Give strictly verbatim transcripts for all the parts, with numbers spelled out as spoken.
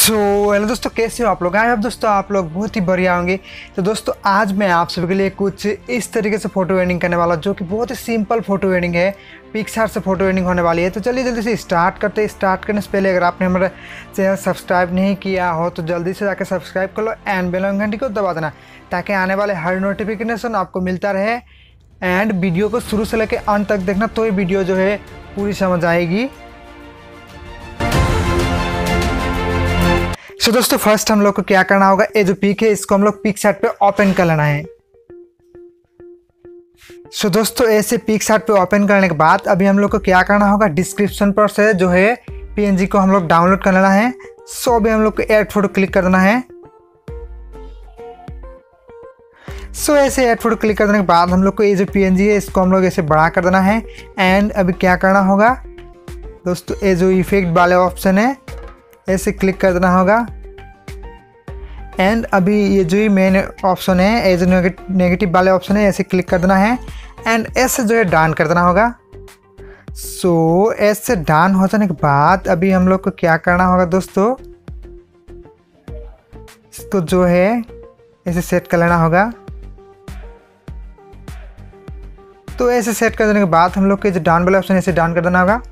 सो so, hello दोस्तों, कैसे हो आप लोग? आई दोस्तों आप लोग बहुत ही बढ़िया होंगे। तो दोस्तों आज मैं आप सभी के लिए कुछ इस तरीके से फ़ोटो एडिटिंग करने वाला जो कि बहुत ही सिंपल फ़ोटो एडिटिंग है। पिक्सआर्ट से फ़ोटो एडिटिंग होने वाली है। तो चलिए जल्दी से स्टार्ट करते हैं। स्टार्ट करने से पहले अगर आपने हमारा चैनल सब्सक्राइब नहीं किया हो तो जल्दी से जाकर सब्सक्राइब कर लो एंड बेल आइकन घंटी को दबा देना ताकि आने वाले हर नोटिफिकेशन आपको मिलता रहे। एंड वीडियो को शुरू से लेकर अंत तक देखना, तो ये वीडियो जो है पूरी समझ आएगी। सो so, दोस्तों फर्स्ट हम लोग को क्या करना होगा, ये जो पिक है इसको हम लोग पिक्सआर्ट पे ओपन कर लेना है। सो so, दोस्तों ऐसे पिक्सआर्ट पे ओपन करने के बाद अभी हम लोग को क्या करना होगा, डिस्क्रिप्शन पर से जो है पीएनजी को हम लोग डाउनलोड कर लेना है। सो so, अभी हम लोग को ऐड फोटो क्लिक कर देना है। सो so, ऐसे ऐड फोटो क्लिक कर देने के बाद हम लोग को ये जो पीएनजी है इसको हम लोग ऐसे बड़ा कर देना है। एंड अभी क्या करना होगा दोस्तों, ये जो इफेक्ट वाले ऑप्शन है ऐसे क्लिक कर देना होगा। एंड अभी ये जो ही मेन ऑप्शन है, ये जो नेगेटिव वाले ऑप्शन है ऐसे क्लिक कर देना है। एंड ऐसे जो है डन कर देना होगा। सो so, ऐसे डन हो जाने के बाद अभी हम लोग को क्या करना होगा दोस्तों, इसको जो है ऐसे सेट कर लेना होगा। तो ऐसे सेट कर देने के बाद हम लोग के जो डाउन वाला ऑप्शन है ऐसे डाउन कर देना होगा।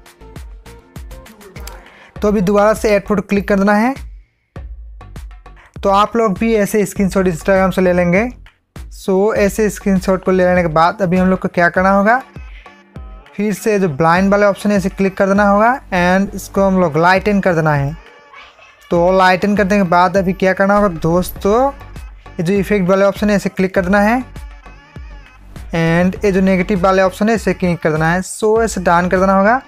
तो अभी दोबारा से ऐड फोटो क्लिक कर देना है। तो आप लोग भी ऐसे स्क्रीनशॉट इंस्टाग्राम से ले लेंगे। सो so, ऐसे स्क्रीनशॉट को ले लेने के बाद अभी हम लोग को क्या करना होगा, फिर से जो ब्लाइंड वाले ऑप्शन है इसे क्लिक कर देना होगा। एंड इसको हम लोग लाइटन कर देना है। तो लाइटन करने के बाद अभी क्या करना होगा दोस्तों, ये जो इफेक्ट वाले ऑप्शन है इसे क्लिक कर देना है। एंड ये जो नेगेटिव वाले ऑप्शन है इसे क्लिक कर देना है। सो so, ऐसे डन कर देना होगा।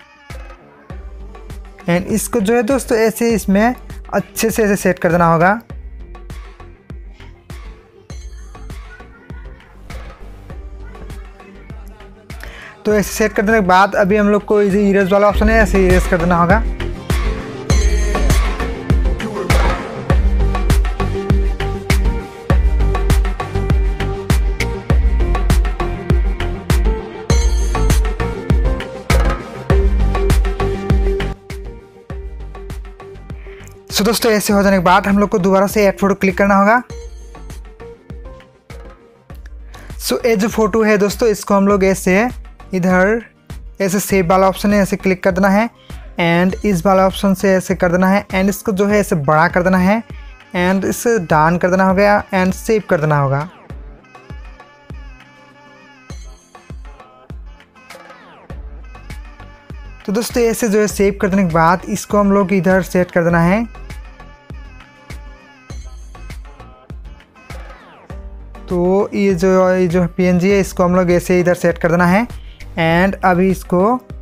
एंड इसको जो है दोस्तों ऐसे इसमें अच्छे से ऐसे सेट कर देना होगा। तो ऐसे सेट कर देने के बाद अभी हम लोग को ये इरेज वाला ऑप्शन है ऐसे इरेज कर देना होगा। सो so, दोस्तों ऐसे हो जाने के बाद हम लोग को दोबारा से ऐड फोटो क्लिक करना होगा। सो so, ये जो फोटो है दोस्तों इसको हम लोग ऐसे इधर ऐसे सेव वाला ऑप्शन है ऐसे क्लिक कर देना है। एंड इस वाला ऑप्शन से ऐसे कर देना है। एंड इसको जो है ऐसे बड़ा कर देना है। एंड इसे डाउन कर देना होगा एंड सेव कर देना होगा। तो दोस्तों ऐसे जो है सेव कर देने के बाद इसको हम लोग इधर सेट कर देना है। तो ये जो ये जो पीएनजी है इसको हम लोग ऐसे इधर सेट कर देना है। एंड अभी इसको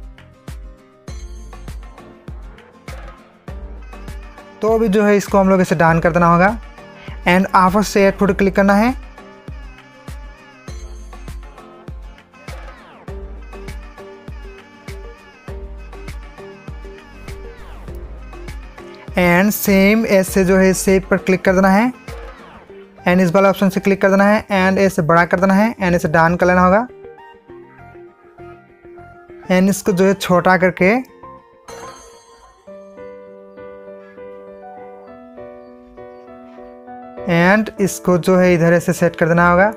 तो अभी जो है इसको हम लोग ऐसे डाउन कर देना होगा। एंड आपस से ऐड फोटो क्लिक करना है। एंड सेम ऐसे जो है सेव पर क्लिक कर देना है। एंड इस वाला ऑप्शन से क्लिक कर देना है। एंड ऐसे बड़ा कर देना है। एंड इसे डाउन कर लेना होगा। एंड इसको जो है छोटा करके एंड इसको जो है इधर ऐसे सेट कर देना होगा।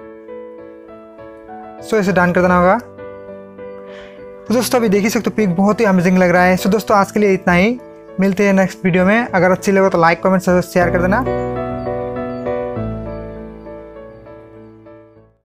सो इसे डाउन कर देना होगा। तो दोस्तों अभी देख ही सकते हो पिक बहुत ही अमेजिंग लग रहा है। सो दोस्तों आज के लिए इतना ही, मिलते हैं नेक्स्ट वीडियो में। अगर अच्छी लगे तो लाइक कमेंट शेयर कर देना।